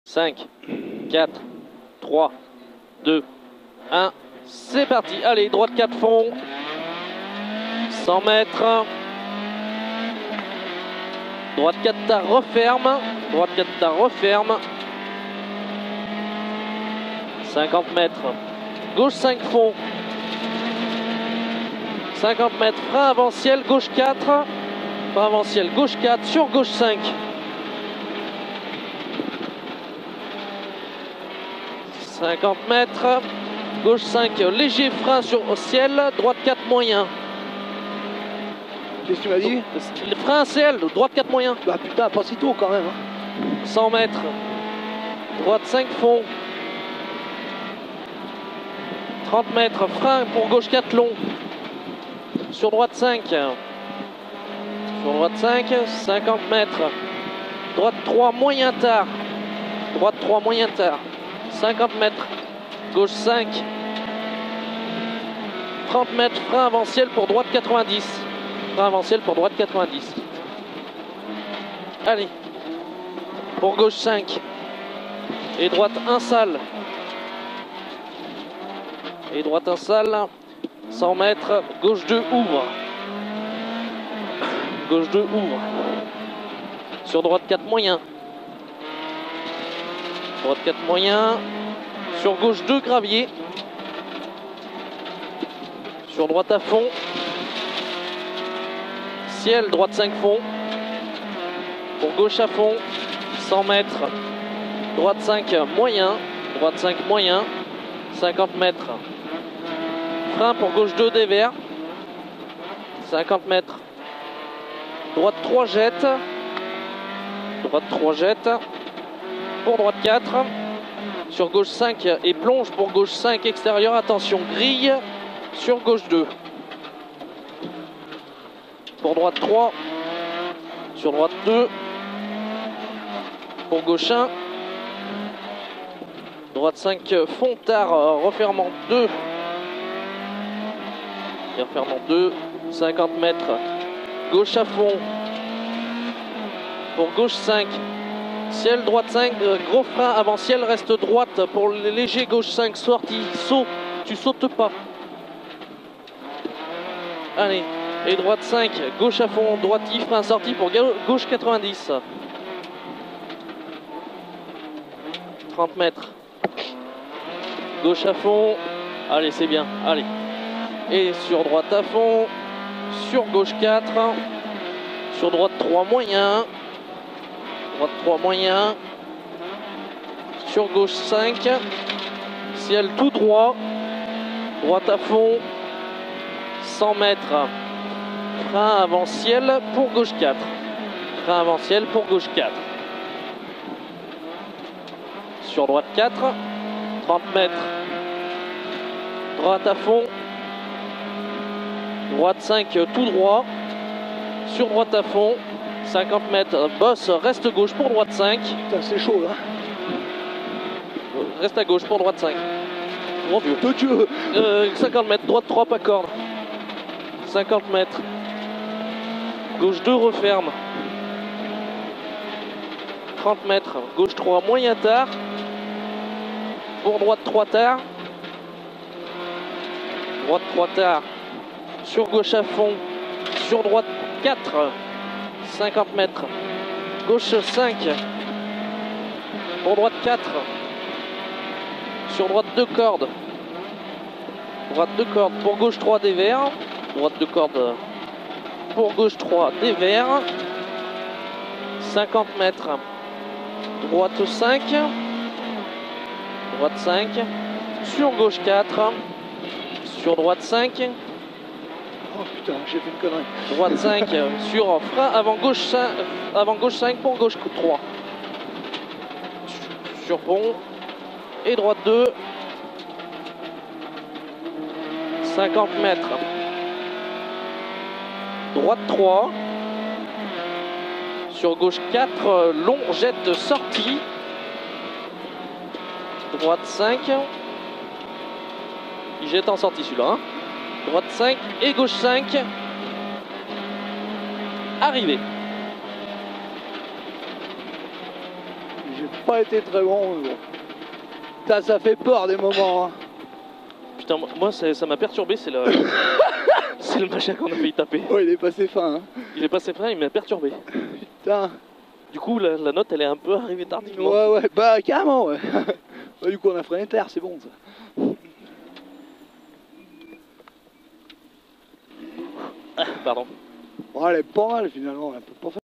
5, 4, 3, 2, 1. C'est parti. Allez, droite 4 fond. 100 mètres. Droite 4 tard referme. Droite 4 tard referme. 50 mètres. Gauche 5 fond. 50 mètres. Frein avant ciel. Gauche 4. Frein avant ciel. Gauche 4. Sur gauche 5. 50 mètres. Gauche 5. Léger frein sur ciel. Droite 4 moyen. Qu'est-ce que tu m'as dit? Le frein ciel. Droite 4 moyen. Bah putain, pas si tôt quand même. Hein. 100 mètres. Droite 5 fond. 30 mètres. Frein pour gauche 4 long. Sur droite 5. Sur droite 5. 50 mètres. Droite 3 moyen tard. Droite 3 moyen tard. 50 mètres. Gauche 5. 30 mètres. Frein avant ciel pour droite 90. Frein avant ciel pour droite 90. Allez. Pour gauche 5. Et droite 1 sale. Et droite 1 sale. 100 mètres. Gauche 2 ouvre. Gauche 2 ouvre. Sur droite 4 moyen. Droite 4 moyen. Sur gauche 2 gravier. Sur droite à fond. Ciel, droite 5 fond. Pour gauche à fond. 100 mètres. Droite 5 moyen. Droite 5 moyen. 50 mètres. Frein pour gauche 2 dévers. 50 mètres. Droite 3 jette. Droite 3 jette. Pour droite 4. Sur gauche 5 et plonge pour gauche 5 extérieur. Attention, grille sur gauche 2. Pour droite 3. Sur droite 2. Pour gauche 1. Droite 5 fond tard. Refermant 2. Et refermant 2. 50 mètres. Gauche à fond. Pour gauche 5. Ciel, droite 5, gros frein avant ciel, reste droite pour le léger gauche 5, sortie, saut, tu sautes pas. Allez, et droite 5, gauche à fond, droite I, frein sortie pour gauche 90. 30 mètres. Gauche à fond, allez c'est bien, allez. Et sur droite à fond, sur gauche 4, sur droite 3 moyen. Droite 3 moyen. Sur gauche 5. Ciel tout droit. Droite à fond. 100 mètres. Frein avant ciel pour gauche 4. Frein avant ciel pour gauche 4. Sur droite 4. 30 mètres. Droite à fond. Droite 5 tout droit. Sur droite à fond. 50 mètres, bosse, reste gauche pour droite 5. Putain, c'est chaud là. Reste à gauche pour droite 5. Mon Dieu. De Dieu. 50 mètres, droite 3 pas corde. 50 mètres. Gauche 2 referme. 30 mètres, gauche 3 moyen tard. Pour droite 3 tard. Droite 3 tard. Sur gauche à fond. Sur droite 4. 50 mètres. Gauche 5. Pour droite 4. Sur droite 2 cordes. Droite 2 cordes. Pour gauche 3 dévers. Droite 2 cordes. Pour gauche 3 dévers. 50 mètres. Droite 5. Droite 5. Sur gauche 4. Sur droite 5. Oh putain, j'ai fait une connerie. Droite 5 sur frein avant gauche 5 pour gauche 3. Sur pont. Et droite 2. 50 mètres. Droite 3. Sur gauche 4. Long jette sortie. Droite 5. Il jette en sortie celui-là. Hein. Droite 5 et gauche 5. Arrivé. J'ai pas été très bon, mais bon. Putain, ça fait peur des moments. Hein. Putain, moi ça m'a perturbé, c'est le... c'est le machin qu'on a failli taper. Oh, il est passé fin. Hein. Il est passé fin, il m'a perturbé. Putain. Du coup, la note, elle est un peu arrivée tardivement. Ouais, bah carrément, ouais. Bah, du coup, on a freiné terre, c'est bon ça. Ah, pardon. Bon, elle est pas mal finalement, elle peut pas faire.